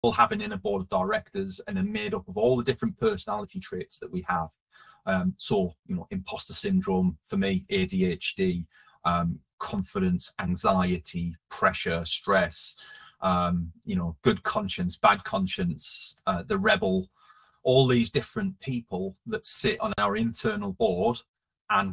all have an inner board of directors and are made up of all the different personality traits that we have. So, you know, imposter syndrome, for me, ADHD, confidence, anxiety, pressure, stress, you know, good conscience, bad conscience, the rebel, all these different people that sit on our internal board